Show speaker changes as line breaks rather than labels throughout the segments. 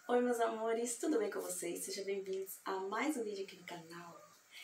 Oi meus amores, tudo bem com vocês? Sejam bem-vindos a mais um vídeo aqui no canal.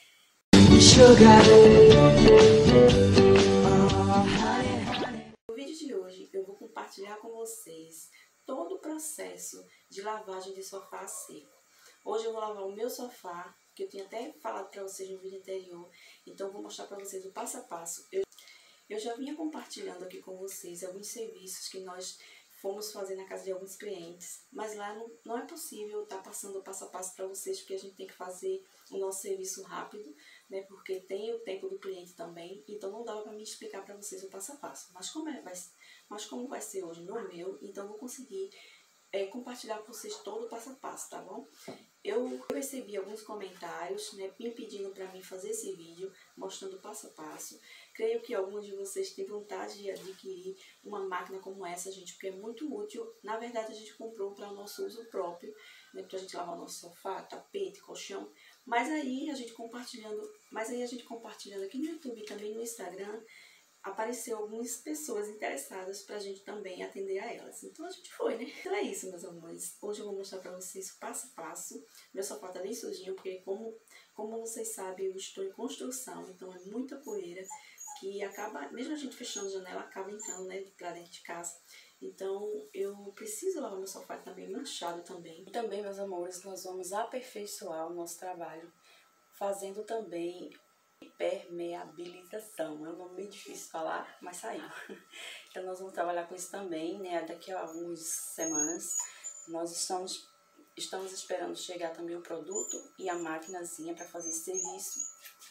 No vídeo de hoje eu vou compartilhar com vocês todo o processo de lavagem de sofá seco. Hoje eu vou lavar o meu sofá, que eu tinha até falado para vocês no vídeo anterior, então eu vou mostrar para vocês o passo a passo. Eu já vinha compartilhando aqui com vocês alguns serviços que nós fomos fazer na casa de alguns clientes, mas lá não é possível estar passando o passo a passo para vocês, porque a gente tem que fazer o nosso serviço rápido, né? Porque tem o tempo do cliente também, então não dava para me explicar para vocês o passo a passo. Mas como vai ser hoje no meu, então eu vou conseguir compartilhar com vocês todo o passo a passo, tá bom? Eu recebi alguns comentários, né, me pedindo para mim fazer esse vídeo, mostrando o passo a passo. Creio que alguns de vocês têm vontade de adquirir uma máquina como essa, gente, porque é muito útil. Na verdade, a gente comprou para o nosso uso próprio, né, para a gente lavar o nosso sofá, tapete, colchão. Mas aí a gente compartilhando aqui no YouTube e também no Instagram, apareceu algumas pessoas interessadas pra gente também atender a elas. Então a gente foi, né? Então é isso, meus amores. Hoje eu vou mostrar pra vocês o passo a passo. Meu sofá tá bem sujinho, porque como vocês sabem, eu estou em construção, então é muita poeira que acaba, mesmo a gente fechando a janela, acaba entrando, né, pra dentro de casa. Então eu preciso lavar meu sofá, que tá bem manchado também. E também, meus amores, nós vamos aperfeiçoar o nosso trabalho, fazendo também impermeabilização. É um nome bem difícil de falar, mas saiu. Então nós vamos trabalhar com isso também, né? Daqui a algumas semanas nós estamos esperando chegar também o produto e a maquinazinha para fazer esse serviço.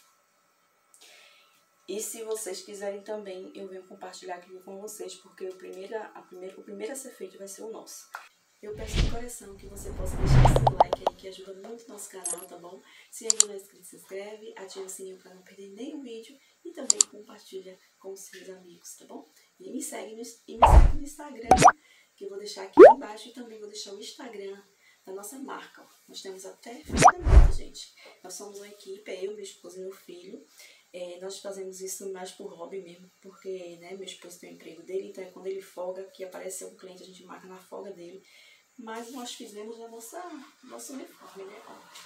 E se vocês quiserem também, eu venho compartilhar aqui com vocês, porque o primeiro a ser feito vai ser o nosso. Eu peço de coração que você possa deixar seu like aí, que ajuda muito o nosso canal, tá bom? Se ainda não é inscrito, se inscreve, ativa o sininho para não perder nenhum vídeo e também compartilha com os seus amigos, tá bom? E me segue no Instagram, que eu vou deixar aqui embaixo, e também vou deixar o Instagram da nossa marca, ó. Nós temos até fechamento, gente. Nós somos uma equipe, eu, meu esposo e meu filho. Nós fazemos isso mais por hobby mesmo, porque, né, meu esposo tem o emprego dele, então é quando ele folga, que aparece um cliente, a gente marca na folga dele. Mas nós fizemos a nosso uniforme, né?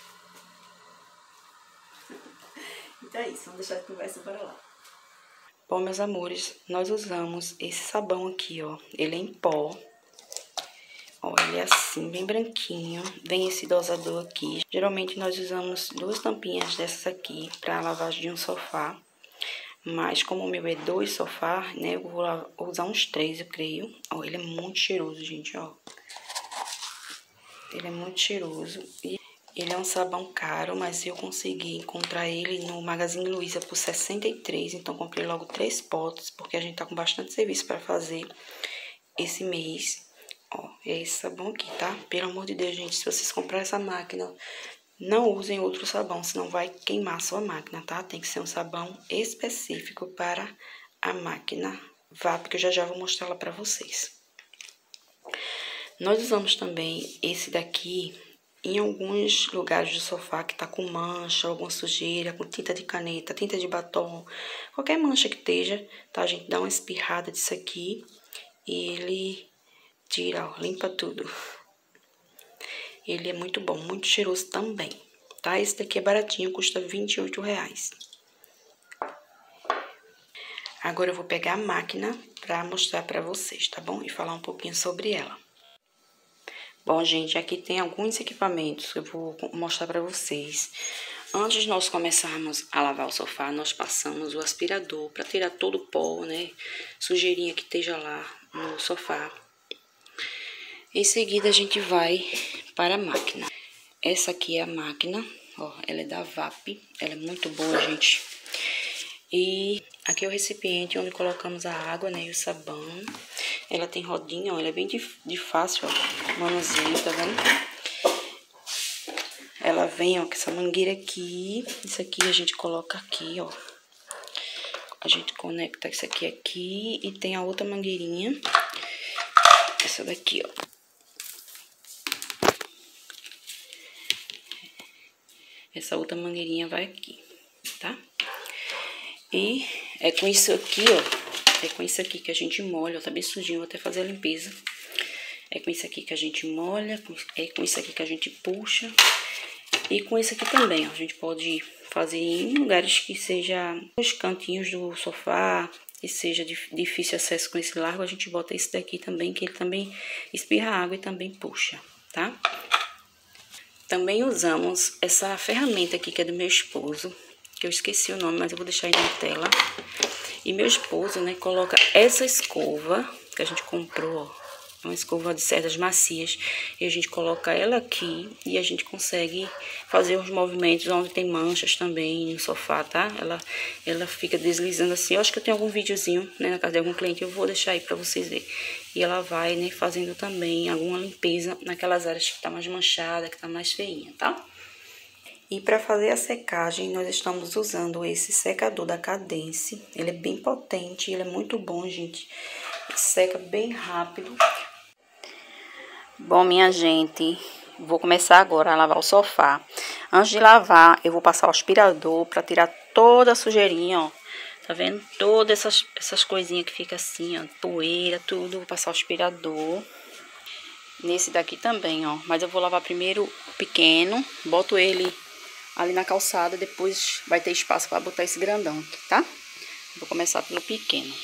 Então é isso, vamos deixar de conversa para lá. Bom, meus amores, nós usamos esse sabão aqui, ó. Ele é em pó. Ó, ele é assim, bem branquinho. Vem esse dosador aqui. Geralmente nós usamos 2 tampinhas dessas aqui para lavagem de um sofá. Mas como o meu é 2 sofás, né, eu vou usar uns 3, eu creio. Ó, ele é muito cheiroso, gente, ó. Ele é muito cheiroso e ele é um sabão caro, mas eu consegui encontrar ele no Magazine Luiza por 63, então comprei logo 3 potes, porque a gente tá com bastante serviço para fazer esse mês. Ó, é esse sabão aqui, tá? Pelo amor de Deus, gente, se vocês comprarem essa máquina, não usem outro sabão, senão vai queimar a sua máquina, tá? Tem que ser um sabão específico para a máquina VAP, que eu já vou mostrar ela para vocês. Nós usamos também esse daqui em alguns lugares do sofá que tá com mancha, alguma sujeira, com tinta de caneta, tinta de batom, qualquer mancha que esteja, tá? A gente dá uma espirrada disso aqui e ele tira, ó, limpa tudo. Ele é muito bom, muito cheiroso também, tá? Esse daqui é baratinho, custa R$28. Agora eu vou pegar a máquina pra mostrar pra vocês, tá bom? E falar um pouquinho sobre ela. Bom, gente, aqui tem alguns equipamentos que eu vou mostrar pra vocês. Antes de nós começarmos a lavar o sofá, nós passamos o aspirador pra tirar todo o pó, né? Sujeirinha que esteja lá no sofá. Em seguida, a gente vai para a máquina. Essa aqui é a máquina, ó, ela é da VAP, ela é muito boa, gente. E aqui é o recipiente onde colocamos a água, né, e o sabão. Ela tem rodinha, ó, ela é bem de fácil, ó, manuseio, tá vendo? Ela vem, ó, com essa mangueira aqui. Isso aqui a gente coloca aqui, ó. A gente conecta isso aqui e tem a outra mangueirinha. Essa daqui, ó. Essa outra mangueirinha vai aqui, tá? E é com isso aqui, ó. É com isso aqui que a gente molha, ó, tá bem sujinho, vou até fazer a limpeza.
É com isso aqui que a gente molha, é com isso aqui que a gente puxa. E com isso aqui também, ó, a gente pode fazer em lugares que seja os cantinhos do sofá, que seja difícil acesso com esse largo, a gente bota esse daqui também, que ele também espirra água e também puxa, tá? Também usamos essa ferramenta aqui, que é do meu esposo, que eu esqueci o nome, mas eu vou deixar aí na tela. E meu esposo, né, coloca essa escova que a gente comprou, ó. Uma escova de cerdas macias, e a gente coloca ela aqui e a gente consegue fazer os movimentos onde tem manchas também no sofá, tá? Ela fica deslizando assim. Eu acho que eu tenho algum videozinho, né, na casa de algum cliente, eu vou deixar aí pra vocês verem. E ela vai, né, fazendo também alguma limpeza naquelas áreas que tá mais manchada, que tá mais feinha, tá? E para fazer a secagem, nós estamos usando esse secador da Cadence. Ele é bem potente, ele é muito bom, gente. Seca bem rápido. Bom, minha gente, vou começar agora a lavar o sofá. Antes de lavar, eu vou passar o aspirador para tirar toda a sujeirinha, ó. Tá vendo? Todas essas coisinhas que fica assim, ó, poeira, tudo. Vou passar o aspirador. Nesse daqui também, ó. Mas eu vou lavar primeiro o pequeno. Boto ele ali na calçada, depois vai ter espaço para botar esse grandão aqui, tá? Vou começar pelo pequeno.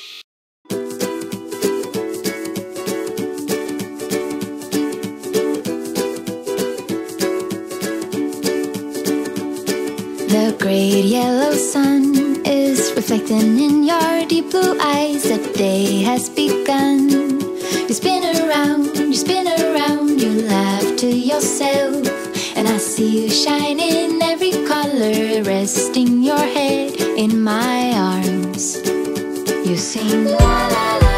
The great yellow sun is reflecting in your deep blue eyes. The day has begun. You spin around, you laugh to yourself. And I see you shine in every color, resting your head in my arms. You sing la la la.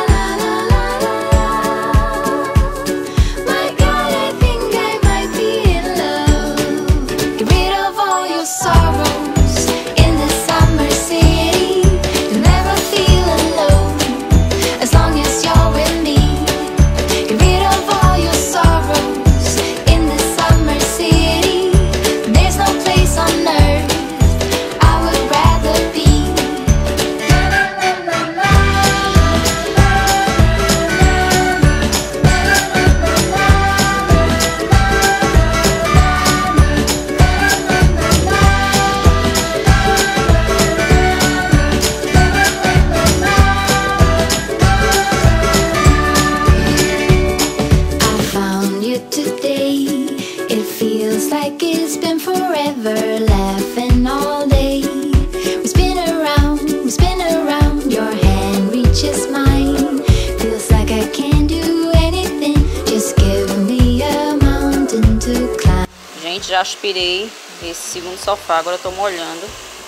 Laughing all day. We spin around, your hand reaches mine. Feels like I can't do anything. Just give me a mountain to climb.
Gente, já aspirei esse segundo sofá, agora eu tô molhando.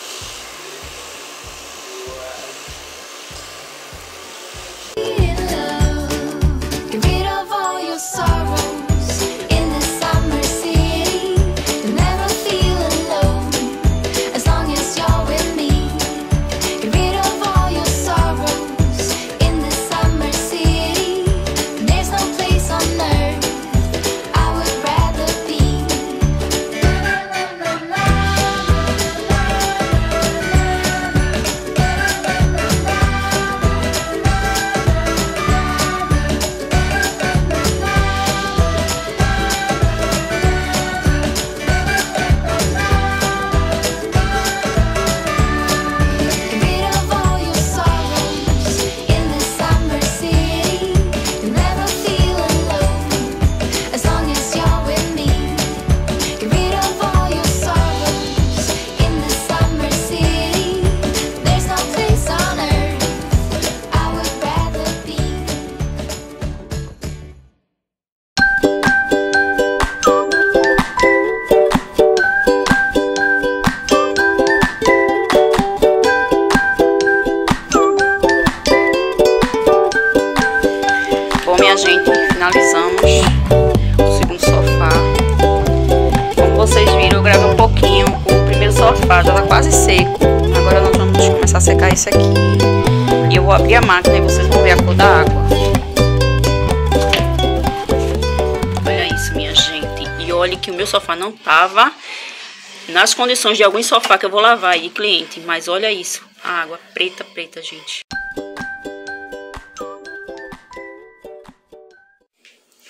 Gente, finalizamos o segundo sofá. Como vocês viram, eu gravei um pouquinho. O primeiro sofá já tá quase seco. Agora nós vamos começar a secar isso aqui. E eu vou abrir a máquina e vocês vão ver a cor da água. Olha isso, minha gente. E olha que o meu sofá não tava nas condições de algum sofá que eu vou lavar aí, cliente. Mas olha isso, a água preta, preta, gente.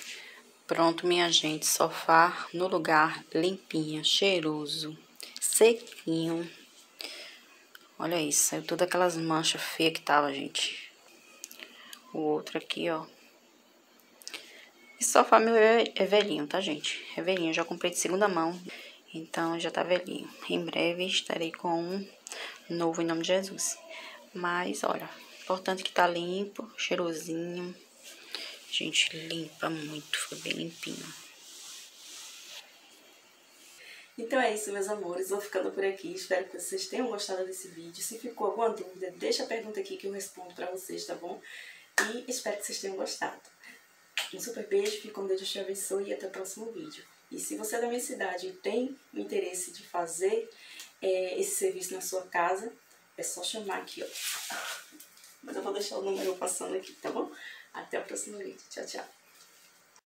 Pronto, minha gente, sofá no lugar, limpinho, cheiroso, sequinho. Olha isso, saiu todas aquelas manchas feias que tava, gente. O outro aqui, ó. Esse sofá meu é velhinho, tá, gente? É velhinho, já comprei de segunda mão, então já tá velhinho. Em breve estarei com um novo em nome de Jesus. Mas, olha, importante que tá limpo, cheirosinho. Gente, limpa muito, foi bem limpinho.
Então é isso, meus amores, vou ficando por aqui, espero que vocês tenham gostado desse vídeo. Se ficou alguma dúvida, deixa a pergunta aqui que eu respondo pra vocês, tá bom? E espero que vocês tenham gostado. Um super beijo, fique com Deus, te abençoe e até o próximo vídeo. E se você é da minha cidade e tem o interesse de fazer esse serviço na sua casa, é só chamar aqui, ó. Mas eu vou deixar o número passando aqui, tá bom? Até o próximo vídeo. Tchau, tchau.